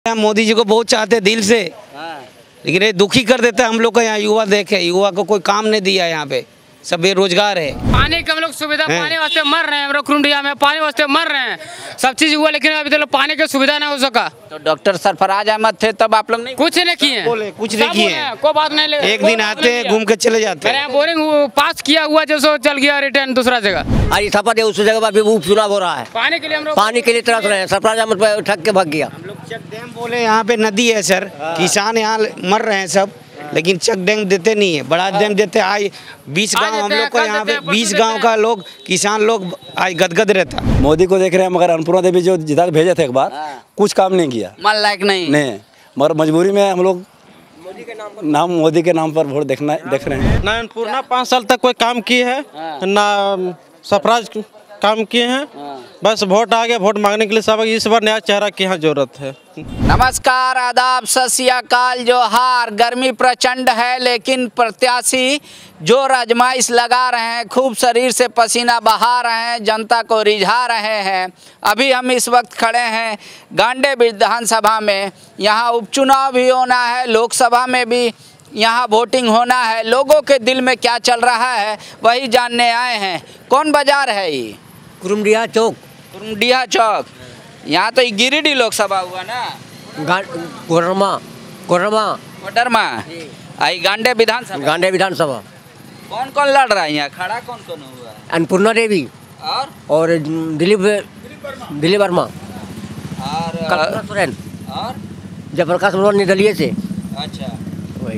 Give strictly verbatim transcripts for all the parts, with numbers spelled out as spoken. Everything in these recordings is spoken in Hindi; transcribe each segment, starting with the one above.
हम मोदी जी को बहुत चाहते हैं दिल से, लेकिन ये दुखी कर देता है हम लोग का। यहाँ युवा देखे, युवा को कोई काम नहीं दिया, यहाँ पे सब बेरोजगार है। पानी के हम लोग सुविधा, पानी वास्ते मर रहे हैं, हम लोग कुरुंडिया में पानी वास्ते मर रहे हैं। सब चीज हुआ लेकिन अभी तक पानी की सुविधा नहीं हो सका। तो डॉक्टर सरफराज अहमद थे तब आप लोग नहीं कुछ नहीं किए, बोले कुछ नहीं किए, कोई बात नहीं। एक दिन आते हैं घूम के चले जाते हैं। बोरिंग पास किया हुआ जो चल गया रिटर्न दूसरा जगह। आज सपा दे उस जगह पर भी उपचुनाव हो रहा है। पानी के लिए हम लोग पानी के लिए तरस रहे हैं। सरफराज अहमद पे ठग के भाग गया। हम लोग चेक डैम बोले, यहाँ पे नदी है सर, किसान यहाँ मर रहे हैं सब, लेकिन चेक डैम देते नहीं है। बड़ा डैम देते आए बीस गांव हम लोग को, यहाँ पे बीस गांव का लोग किसान लोग आज गदगद रहता। मोदी को देख रहे हैं, मगर अन्नपूर्णा देवी जो जिता के भेजे थे एक बार, कुछ काम नहीं किया, मन लायक नहीं नहीं, मगर मजबूरी में हम लोग मोदी के नाम पर नाम मोदी के नाम पर वोट देखना देख रहे हैं। ना अन्नपूर्णा पाँच साल तक कोई काम की है, ना सरफराज काम किए हैं, बस वोट आ गया, वोट मांगने के लिए सब। इस बार नया चेहरा की यहाँ जरूरत है। नमस्कार, आदाब, सत श्री अकाल, जोहार। गर्मी प्रचंड है लेकिन प्रत्याशी जो आजमाइश लगा रहे हैं, खूब शरीर से पसीना बहा रहे हैं, जनता को रिझा रहे हैं। अभी हम इस वक्त खड़े हैं गांडे विधानसभा में। यहाँ उपचुनाव भी होना है, लोकसभा में भी यहाँ वोटिंग होना है। लोगों के दिल में क्या चल रहा है वही जानने आए हैं। कौन बाजार है ये? कुरुंडिया चौक। कुरुंडिया चौक। यहाँ तो गिरिडीह लोकसभा हुआ ना, कोडरमा कोडरमा कोडरमा, आई गांडे विधानसभा। गांडे विधानसभा। कौन कौन लड़ रहा है यहाँ? खड़ा कौन कौन हुआ? अन्नपूर्णा देवी और और दिलीप दिलीप वर्मा और कल्पना सोरेन और जयप्रकाश वर्मा निर्दलीय से। अच्छा, वही।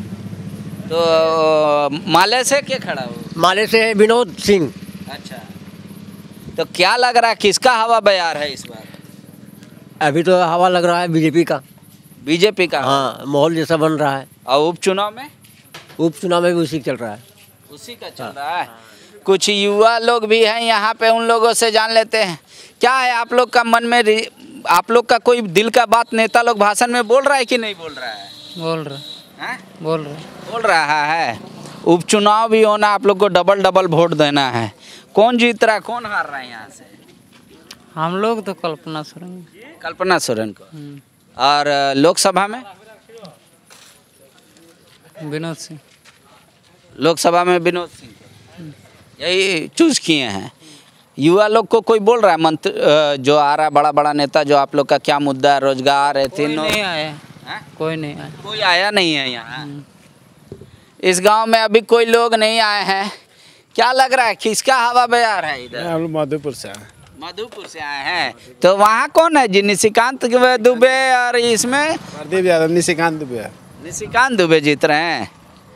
तो माले से क्या खड़ा हो? माले से है विनोद सिंह। अच्छा, तो क्या लग रहा है किसका हवा बयार है इस बार? अभी तो हवा लग रहा है बीजेपी का। बीजेपी का? हाँ, माहौल जैसा बन रहा है। और उपचुनाव में? उपचुनाव में भी उसी चल रहा है। उसी का चल रहा है। कुछ युवा लोग भी हैं यहाँ पे, उन लोगों से जान लेते हैं क्या है आप लोग का मन में। आप लोग का कोई दिल का बात नेता लोग भाषण में बोल रहा है कि नहीं बोल रहा है? बोल रहा है? बोल रहा बोल रहा है। उपचुनाव भी होना, आप लोग को डबल डबल वोट देना है। कौन जीत रहा, कौन हार रहा है यहाँ से? हम लोग तो कल्पना सोरेन। कल्पना सोरेन को। और लोकसभा में? विनोद सिंह। लोकसभा में विनोद सिंह को यही चूज किए हैं। युवा लोग को कोई बोल रहा है मंत्री जो आ रहा है, बड़ा बड़ा नेता, जो आप लोग का क्या मुद्दा है? रोजगार है, तीनों नहीं आया। कोई नहीं आया। कोई आया नहीं है यहाँ। इस गांव में अभी कोई लोग नहीं आए हैं। क्या लग रहा है किसका हवा बयार है इधर? हम लोग मधुपुर से आए। मधुपुर से आए हैं। तो वहाँ कौन है जी? निशिकांत दुबे और इसमें प्रदीप यादव, निशिकांत दुबे। निशिकांत दुबे जीत रहे हैं।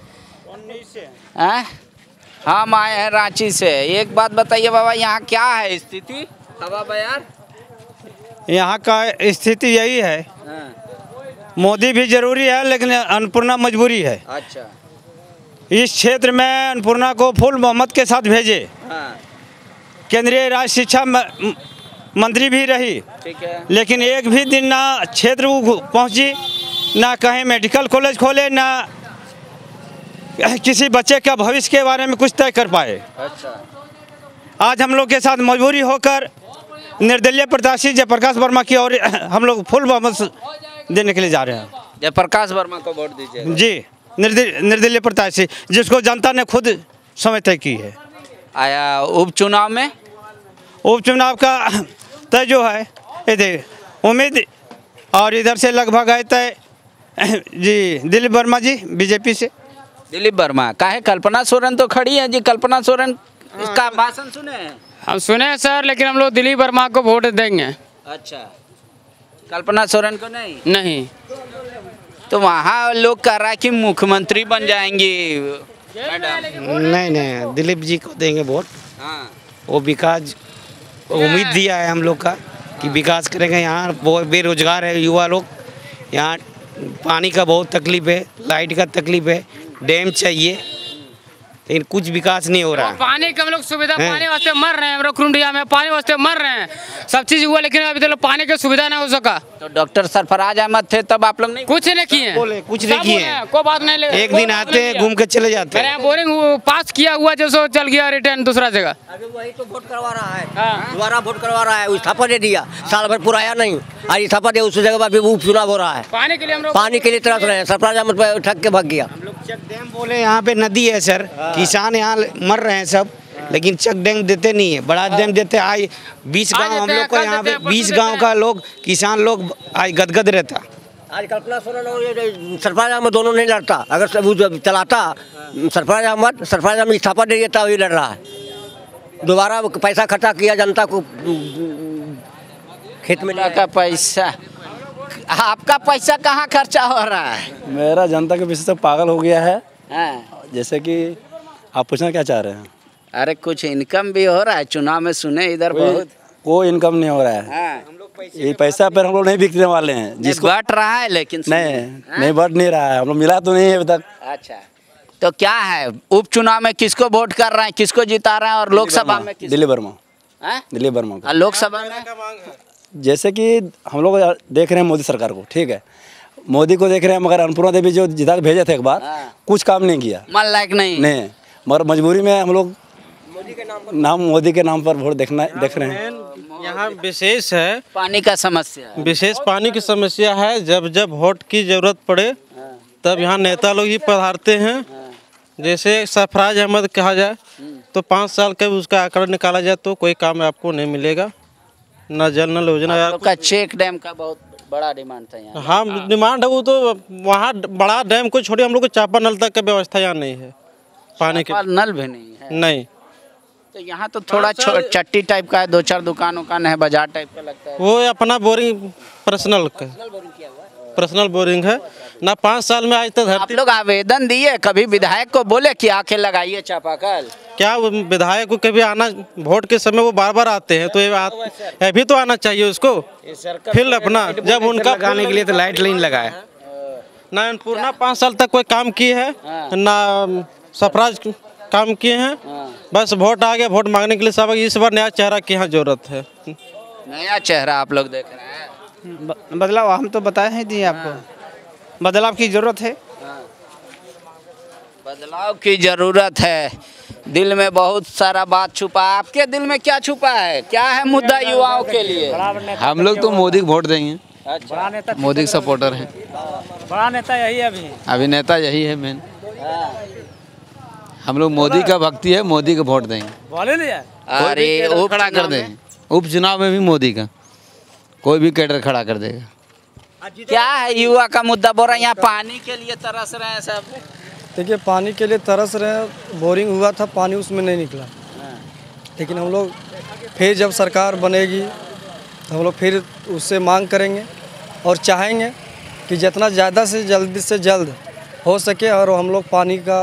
हैं? हम आए हैं रांची से। एक बात बताइए बाबा, यहाँ क्या है स्थिति हवा बयार? यहाँ का स्थिति यही है, हाँ। मोदी भी जरूरी है लेकिन अन्नपूर्णा मजबूरी है। अच्छा, इस क्षेत्र में अन्नपूर्णा को फुल बहुमत के साथ भेजे। हाँ, केंद्रीय राज्य शिक्षा मंत्री भी रही, ठीक है, लेकिन एक भी दिन ना क्षेत्र वो पहुंची, ना कहीं मेडिकल कॉलेज खोले, ना किसी बच्चे का भविष्य के बारे में कुछ तय कर पाए। अच्छा, आज हम लोग के साथ मजबूरी होकर निर्दलीय प्रत्याशी जयप्रकाश वर्मा की और हम लोग फुल बहुमत देने के लिए जा रहे हैं। जयप्रकाश वर्मा को वोट दीजिए जी, निर्दलीय प्रत्याशी जिसको जनता ने खुद समय तय की है। आया उपचुनाव में? उपचुनाव का तय जो है ये उम्मीद, और इधर से लगभग है तय जी दिलीप वर्मा जी बीजेपी से। दिलीप वर्मा काहे? कल्पना सोरेन तो खड़ी है जी। कल्पना सोरेन का भाषण सुने हैं? हम सुने हैं सर, लेकिन हम लोग दिलीप वर्मा को वोट देंगे। अच्छा, कल्पना सोरेन को नहीं? नहीं। तो वहाँ लोग कह रहा है कि मुख्यमंत्री बन जाएंगी मैडम। नहीं नहीं, दिलीप जी को देंगे वोट। हाँ, वो विकास उम्मीद दिया है हम लोग का कि विकास करेंगे। यहाँ बहुत बेरोजगार है युवा लोग, यहाँ पानी का बहुत तकलीफ है, लाइट का तकलीफ है, डैम चाहिए, लेकिन कुछ विकास नहीं हो रहा है। पानी के हम लोग सुविधा पानी वास्ते मर रहे हैं, हम लोग खुरुंडिया में पानी वास्ते मर रहे हैं। सब चीज हुआ लेकिन अभी तक पानी की सुविधा नहीं हो सका। तो डॉक्टर सरफराज अहमद थे तब आप लोग नहीं कुछ नहीं किए, बोले कुछ नहीं किए, कोई बात नहीं ले, एक दिन आते हैं घूम के चले जाते हैं। बोरिंग पास किया हुआ जो चल गया रिटर्न दूसरा जगह। अभी वही तो वोट करवा रहा है, दोबारा वोट करवा रहा है। इस्तीफा दे दिया, साल भर पुराया नहीं, आज इस्तीफा दे उस जगह पर अभी उपचुनाव हो रहा है। पानी के लिए हम लोग पानी के लिए तरस रहे हैं, सरफराज अहमद पे ठग के भाग गया। चेक डैम बोले यहाँ पे नदी है सर, किसान यहाँ मर रहे हैं सब, लेकिन चेक डैम देते नहीं है। बड़ा डैम देते आज बीस गांव हम लोग को यहाँ पे बीस गांव का लोग किसान लोग आज गदगद रहता। आज कल्पना सोरेन और सरफराज अहमद दोनों नहीं लड़ता। अगर सब वो चलाता सरफराज अहमद, सरफराज अहमद इस्तीफा दे देता वही लड़ रहा है। दोबारा पैसा खर्चा किया जनता को खेत में का पैसा, आपका पैसा कहाँ खर्चा हो रहा है? मेरा जनता के पीछे से पागल हो गया है। हाँ। जैसे कि आप पूछना क्या चाह रहे हैं? अरे कुछ इनकम भी हो रहा है, चुनाव में सुने इधर कोई, बहुत कोई इनकम नहीं हो रहा है। हाँ। ये पैसा पर हम लोग नहीं बिकने वाले हैं। जिसको बट रहा है लेकिन नहीं नहीं बढ़ नहीं रहा है, हम लोग मिला तो नहीं है अभी तक। अच्छा, तो क्या है उपचुनाव में किसको वोट कर रहे हैं, किसको जिता रहे हैं, और लोकसभा में किस? दिलीप वर्मा, हाँ? दिलीप वर्मा को। और लोकसभा में जैसे कि हम लोग देख रहे हैं मोदी सरकार को, ठीक है, मोदी को देख रहे हैं, मगर अन्नपूर्णा देवी जो जिता के भेजे थे एक बार, हाँ। कुछ काम नहीं किया, मन लायक नहीं नहीं, मगर मजबूरी में हम लोग मोदी के नाम पर नाम मोदी के नाम पर वोट देखना देख रहे हैं। यहाँ विशेष है, पानी का समस्या है। विशेष पानी की समस्या है। जब जब वोट की जरूरत पड़े तब यहाँ नेता लोग ही पधारते हैं। जैसे सरफराज अहमद कहा जाए तो पाँच साल का उसका आंकड़ा निकाला जाए तो कोई काम आपको नहीं मिलेगा, ना जल न योजना। आप लोग का चेक डैम का बहुत बड़ा डिमांड था यहाँ। हाँ डिमांड है वो तो, वहाँ बड़ा डैम को छोड़िए हम लोग को चापा नल तक का व्यवस्था यहाँ नहीं है पानी के। नल भी नहीं है? नहीं, तो यहाँ तो थोड़ा चट्टी टाइप का है, दो चार दुकान उकान है, बाजार टाइप का लगता है। वो अपना बोरिंग पर्सनल का पर्सनल बोरिंग है ना। पाँच साल में आज तक आप लोग आवेदन दिए, कभी विधायक को बोले कि आके लगाइए चापाकल? क्या वो विधायक को कभी आना, वोट के समय वो बार बार आते हैं तो ये आ, ये भी तो आना चाहिए उसको। फिर अपना जब उनका लगाने के लिए तो लाइट लाइन लगाए ना, अन्नपूर्णा पाँच साल तक कोई काम किए है ना, सरफराज काम किए हैं। बस वोट आ गया, वोट मांगने के लिए सब। इस बार नया चेहरा की यहाँ जरूरत है। नया चेहरा आप लोग देख रहे हैं। बदलाव हम तो बताए हैं जी आपको, बदलाव की जरूरत है। बदलाव की जरूरत है। दिल में बहुत सारा बात छुपा है। आपके दिल में क्या छुपा है, क्या है मुद्दा युवाओं के लिए? हम लोग तो मोदी को वोट देंगे। अच्छा, मोदी के सपोर्टर हैं। बड़ा नेता यही है अभी अभी नेता यही है मेन। हम लोग मोदी का भक्ति है, मोदी को वोट देंगे। बोले नहीं अरे उप खड़ा कर देंगे, उपचुनाव में भी मोदी का कोई भी कैडर खड़ा कर देगा। क्या है युवा का मुद्दा? बोल रहे हैं यहाँ पानी के लिए तरस रहे हैं सब। देखिए पानी के लिए तरस रहे हैं, बोरिंग हुआ था, पानी उसमें नहीं निकला। लेकिन हम लोग फिर जब सरकार बनेगी तो हम लोग फिर उससे मांग करेंगे और चाहेंगे कि जितना ज़्यादा से जल्दी से जल्द हो सके और हम लोग पानी का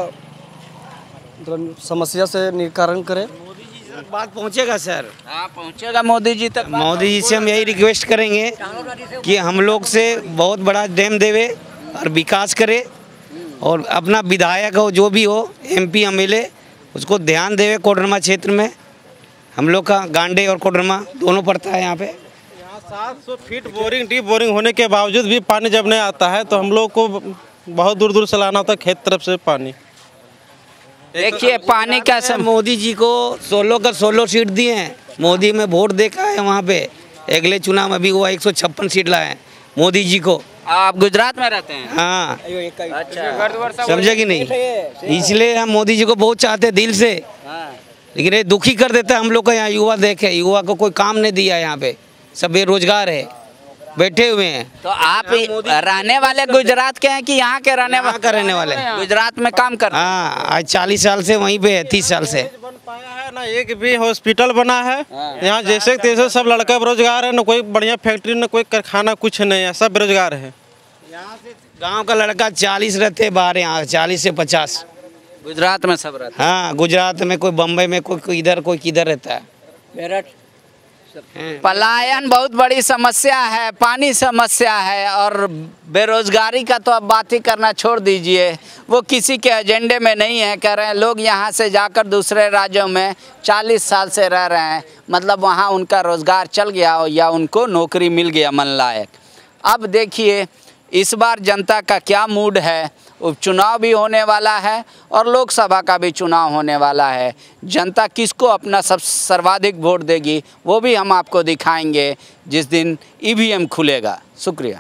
समस्या से निवारण करें। बात पहुंचेगा सर। हाँ पहुंचेगा मोदी जी तक। मोदी जी से हम यही रिक्वेस्ट करेंगे कि हम लोग से बहुत बड़ा डैम देवे और विकास करे, और अपना विधायक हो जो भी हो, एमपी एमएलए, उसको ध्यान देवे। कोडरमा क्षेत्र में हम लोग का गांडे और कोडरमा दोनों पड़ता है यहाँ पे। यहाँ सात सौ फीट बोरिंग, डीप बोरिंग होने के बावजूद भी पानी जब नहीं आता है तो हम लोग को बहुत दूर दूर से लाना होता है खेत तरफ से पानी। देखिए पानी का सम... मोदी जी को सोलह का सोलह सीट दिए हैं। मोदी में वोट देखा है वहाँ पे, अगले चुनाव में भी हुआ एक सौ छप्पन सीट लाए हैं मोदी जी को। आप गुजरात में रहते हैं? हाँ, अच्छा, समझे कि नहीं? इसलिए हम मोदी जी को बहुत चाहते हैं दिल से, लेकिन ये दुखी कर देता है हम लोग का। यहाँ युवा देखे, युवा को कोई काम नहीं दिया, यहाँ पे सब बेरोजगार है, बैठे हुए हैं। तो आप रहने वाले गुजरात के हैं कि यहाँ के रहने यहाँ का रहने वाले? गुजरात में काम कर। हाँ, आज चालीस साल से वहीं पे है, तीस साल से बन पाया है ना, एक भी हॉस्पिटल बना है यहाँ। जैसे तैसे सब लड़का बेरोजगार है, ना कोई बढ़िया फैक्ट्री, ना कोई कारखाना, कुछ नहीं है, सब बेरोजगार है। यहाँ से गांव का लड़का चालीस रहते बाहर, यहाँ चालीस से पचास गुजरात में सब रहते। हाँ, गुजरात में, कोई बम्बई में, कोई इधर, कोई किधर रहता है। मेरठ पलायन बहुत बड़ी समस्या है, पानी समस्या है, और बेरोजगारी का तो अब बात ही करना छोड़ दीजिए, वो किसी के एजेंडे में नहीं है। कह रहे हैं लोग यहाँ से जाकर दूसरे राज्यों में चालीस साल से रह रहे हैं, मतलब वहाँ उनका रोज़गार चल गया या उनको नौकरी मिल गया मन लायक। अब देखिए इस बार जनता का क्या मूड है। उपचुनाव भी होने वाला है और लोकसभा का भी चुनाव होने वाला है। जनता किसको अपना सब सर्वाधिक वोट देगी वो भी हम आपको दिखाएंगे जिस दिन ईवीएम खुलेगा। शुक्रिया।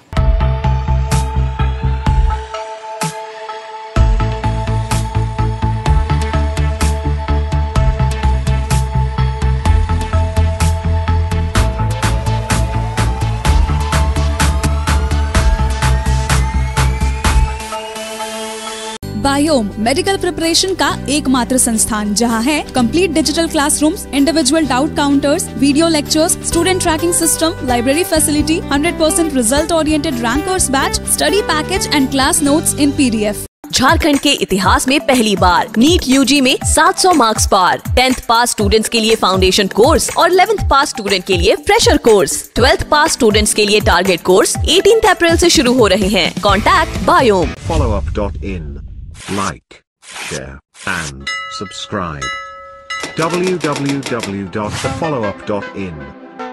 बायोम मेडिकल प्रिपरेशन का एकमात्र संस्थान जहां है complete digital classrooms, individual doubt counters, video lectures, student tracking system, library facility, hundred percent result oriented rankers batch, study package and class notes in PDF. Jharkhand के इतिहास में पहली बार नीट यूजी में सात सौ मार्क्स पार। टेंथ पास स्टूडेंट्स के लिए फाउंडेशन कोर्स और इलेवेंथ पास स्टूडेंट के लिए fresher course. Twelfth pass students के लिए टारगेट कोर्स अठारह अप्रैल से शुरू हो रहे हैं। कॉन्टैक्ट बायोम। follow up dot in, like, share and subscribe. w w w dot the follow up dot in